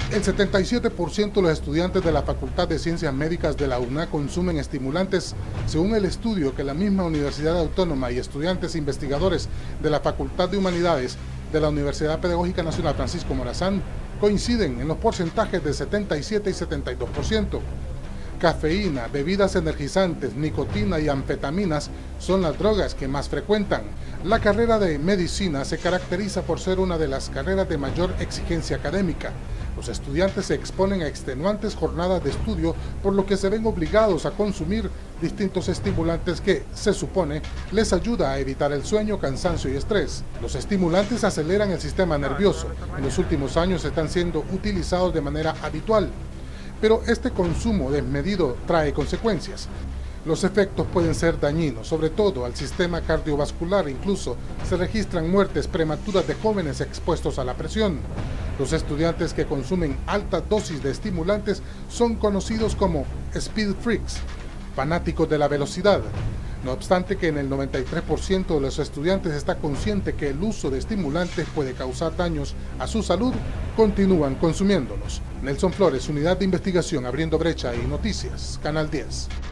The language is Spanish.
El 77% de los estudiantes de la Facultad de Ciencias Médicas de la UNA consumen estimulantes, según el estudio que la misma Universidad Autónoma y estudiantes investigadores de la Facultad de Humanidades de la Universidad Pedagógica Nacional Francisco Morazán coinciden en los porcentajes de 77 y 72%. Cafeína, bebidas energizantes, nicotina y anfetaminas son las drogas que más frecuentan. La carrera de medicina se caracteriza por ser una de las carreras de mayor exigencia académica. Los estudiantes se exponen a extenuantes jornadas de estudio, por lo que se ven obligados a consumir distintos estimulantes que, se supone, les ayuda a evitar el sueño, cansancio y estrés. Los estimulantes aceleran el sistema nervioso. En los últimos años están siendo utilizados de manera habitual. Pero este consumo desmedido trae consecuencias. Los efectos pueden ser dañinos, sobre todo al sistema cardiovascular. Incluso se registran muertes prematuras de jóvenes expuestos a la presión. Los estudiantes que consumen altas dosis de estimulantes son conocidos como speed freaks, fanáticos de la velocidad. No obstante que en el 93% de los estudiantes está consciente que el uso de estimulantes puede causar daños a su salud, continúan consumiéndolos. Nelson Flores, Unidad de Investigación Abriendo Brecha y Noticias, Canal 10.